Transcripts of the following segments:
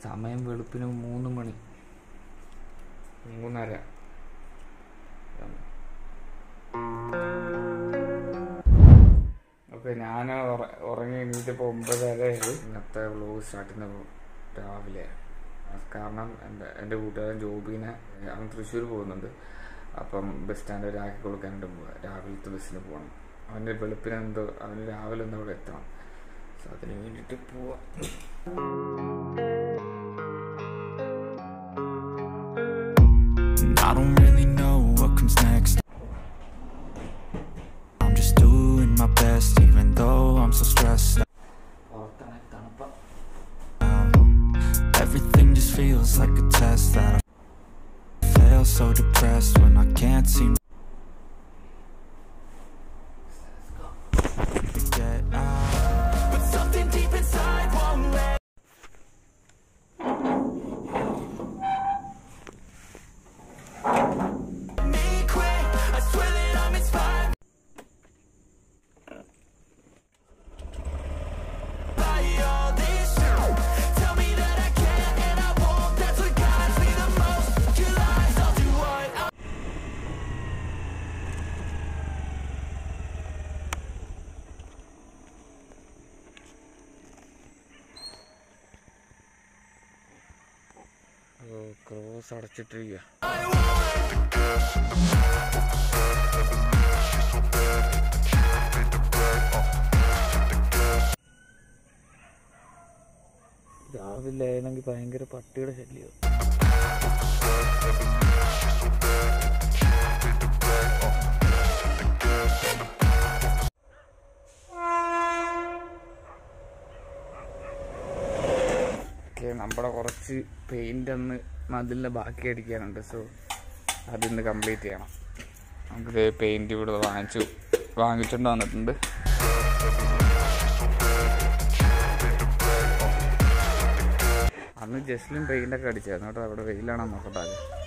സമയം വെളുപ്പിന് 3 മണി 3:30. ഓക്കെ, ഞാൻ ഉറങ്ങി എണീറ്റപ്പോൾ 9:30. ഇന്നത്തെ വ്ലോഗ് സ്റ്റാർട്ട് ചെയ്യുന്ന രാവിലെ. കാരണം എൻ്റെ കൂട്ടുകാരൻ ജോബിനെ അവൻ തൃശ്ശൂർ പോകുന്നുണ്ട്. അപ്പം ബസ് സ്റ്റാൻഡ് വരെ ആക്കി കൊടുക്കാനായിട്ട് പോവുക. രാവിലത്തെ ബസ്സിന് പോകണം. അവൻ്റെ വെളുപ്പിന് അവന് രാവിലെ ഒന്ന് അവിടെ എത്തണം. സോ അതിന് വേണ്ടിയിട്ട് പോവാം. I don't really know what comes next. I'm just doing my best even though I'm so stressed out. Everything just feels like a test that I fail, so depressed when I can't seem to get out. But something deep inside won't let me quit. I swear that I'm inspired by all this shit. Tell me that I can't and I won't. That's what guides me the most. Your lies, I'll do what I cross അടച്ചിട്ടിരിക്കുക. രാവിലെ ആയിരുന്നെങ്കിൽ ഭയങ്കര പട്ടിയുടെ ശല്യം. നമ്മുടെ കുറച്ച് paint ഒന്ന് മതിലിൻ്റെ ബാക്കി അടിക്കാനുണ്ട്. സോ അതിന്ന് കംപ്ലീറ്റ് ചെയ്യണം. നമുക്കിത് പെയിൻറ്റ് ഇവിടെ വാങ്ങിച്ചുകൊണ്ട് വന്നിട്ടുണ്ട്. അന്ന് ജസ്റ്റിലും പെയിൻ്റൊക്കെ അടിച്ചായിരുന്നു കേട്ടോ. അവിടെ വെയിലാണോ നോക്കട്ടെ.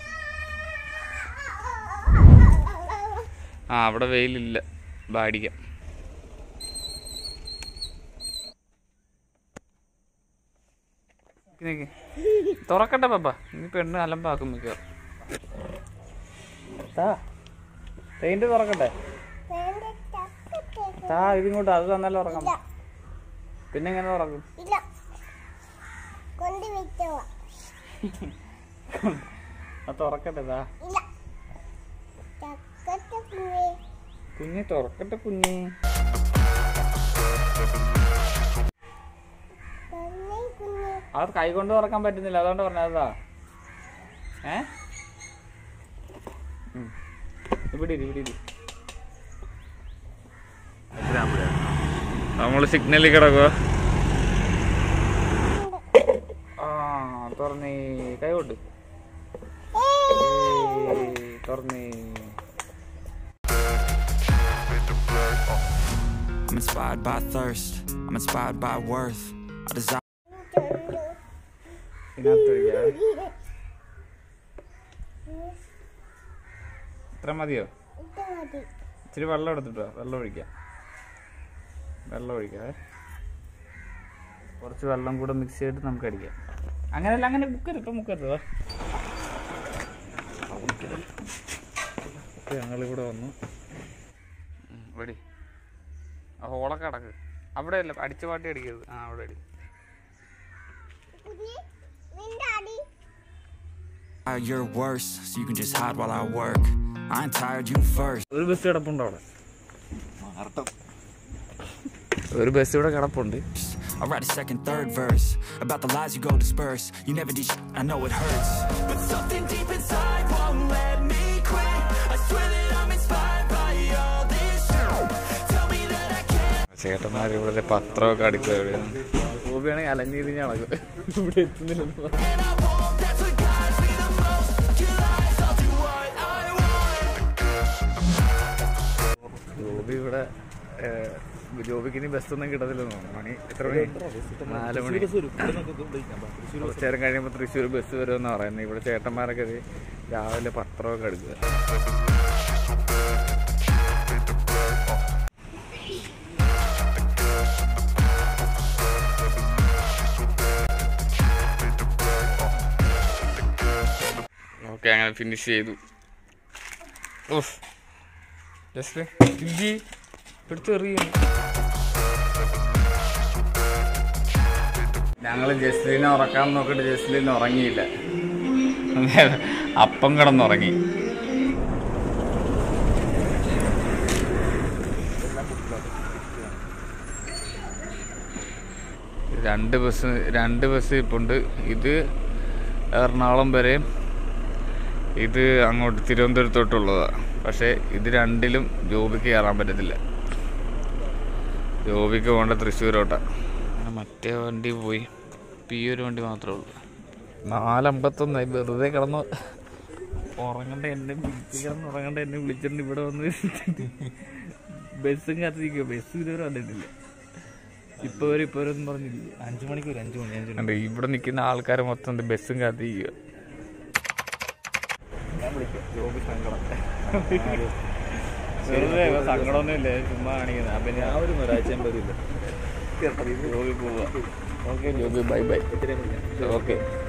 അവിടെ വെയിലില്ല, ബാടിക്കാം. തുറക്കട്ടെ പപ്പ, ഇനി പെണ്ണ് അലമ്പാക്കും മിക്കവാറും. പെയിന്റ് തുറക്കട്ടെ. ഇതിങ്ങോട്ട് അത് തന്നാലും ഉറങ്ങാം. പിന്നെ എങ്ങനെ തുറക്കും? തുറക്കട്ടെ. കുഞ്ഞി തുറക്കട്ടെ. കുഞ്ഞി അത് കൈ കൊണ്ട് തുറക്കാൻ പറ്റുന്നില്ല, അതുകൊണ്ട് പറഞ്ഞതാ. ഇവിടെ നമ്മള് സിഗ്നലിൽ കിടക്കുക. തുറന്നേ, കൈ കൊണ്ട് തുറന്നേ. I'm inspired by thirst. I'm inspired by worth. I desire. ഇത്ര മതിയോ? ഇച്ചിരി വെള്ളം എടുത്തിട്ടോ. വെള്ളം ഒഴിക്കാം. കുറച്ച് വെള്ളം കൂടെ മിക്സ് ചെയ്തിട്ട് നമുക്ക് അടിക്കാം. അങ്ങനെയല്ല, അങ്ങനെ മുക്കരുത്. ഞങ്ങളിവിടെ വന്നു. വെടി ഹോളൊക്കെ അടക്ക്. അവിടെ അല്ല, അടിച്ച പാട്ടി അടിക്കരുത്. അവിടെ അടി. You're worse, so you can just hide while I work. I ain't tired, you first. ഒരു ബസ് കിടപ്പുണ്ട് അവിടെ. ഒരു ബസ് ഇവിടെ കിടപ്പുണ്ട്. I'll write a second, third verse about the lies you go disperse. You never did shit, I know it hurts, but something deep inside won't let me quit. I swear that I'm inspired by all this shit. Tell me that I can't. ചേട്ടന്മാർ ഇവിടെ പത്രമൊക്കെ അടിക്കുക. ഗോപിയാണെങ്കിൽ അലഞ്ഞിരിഞ്ഞ് നടക്കും. ഇവിടെ എത്തുന്നില്ലെന്ന് പറഞ്ഞു. ജോബിക്ക് ഇനി ബസ്സൊന്നും കിട്ടത്തില്ലെന്ന് തോന്നുന്നു. മണി എത്ര മണി? 4 മണി. കുറച്ച് നേരം കഴിയുമ്പോൾ തൃശ്ശൂർ ബസ് വരുമെന്ന് പറയുന്നത്. ഇവിടെ ചേട്ടന്മാരൊക്കെ രാവിലെ പത്രമൊക്കെ എടുക്കുക. അങ്ങനെ ഫിനിഷ് ചെയ്തു. ജസ്റ്റ് എടുത്തെറിയും. ഞങ്ങൾ ജസ്ലിനെ ഉറക്കാൻ നോക്കിയിട്ട് ജസ്ലിൻ ഉറങ്ങിയില്ല, അപ്പം കിടന്നുറങ്ങി. രണ്ട് ബസ് ഇപ്പുണ്ട്. ഇത് എറണാകുളം വരെ, ഇത് അങ്ങോട്ട് തിരുവനന്തപുരത്തോട്ടുള്ളതാണ്. പക്ഷേ ഇത് രണ്ടിലും ജോബിക്ക് കയറാൻ പറ്റത്തില്ല. ജോബിക്ക് പോകേണ്ട തൃശ്ശൂരോട്ടാണ്. മറ്റേ വണ്ടി പോയി, ഈ ഒരു വണ്ടി മാത്രമേ ഉള്ളൂ. 4:51 വെറുതെ കിടന്ന് ഉറങ്ങണ്ട, എന്നെ വിളിച്ചിട്ടുണ്ട് ഇവിടെ വന്ന്. ബസ്സും കാത്തിരിക്കുക, ബസ് ഇതുവരെ വന്നിട്ടില്ല. ഇപ്പൊ വരും പറഞ്ഞില്ല. 5 മണിക്ക് വരും. 5 മണി. ഇവിടെ നിൽക്കുന്ന ആൾക്കാരെ മൊത്തം ബസ്സും കാത്തിരിക്കുക. ഞാൻ വിളിക്കാം. ജോബി സങ്കടമൊന്നുമില്ല, ചുമ്മാ കാണിക്കുന്നത്. അപ്പൊ ഞാൻ ഒരു ഒരാഴ്ചയും വരില്ല. ജോബി പോവാ. Okay Joby, bye. ഓക്കെ.